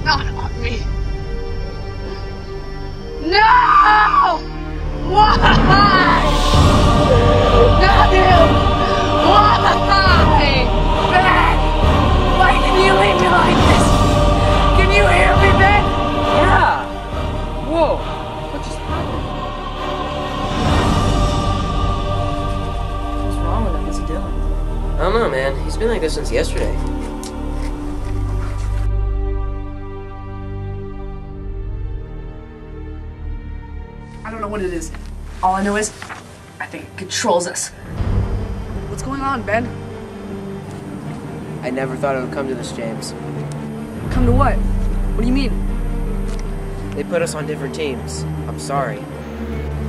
Not on me. No! Why? Not him! Why? Ben! Why did you leave me like this? Can you hear me, Ben? Yeah! Whoa! What just happened? What's wrong with him? What's he doing? I don't know, man. He's been like this since yesterday. I don't know what it is. All I know is, I think it controls us. What's going on, Ben? I never thought it would come to this, James. Come to what? What do you mean? They put us on different teams. I'm sorry.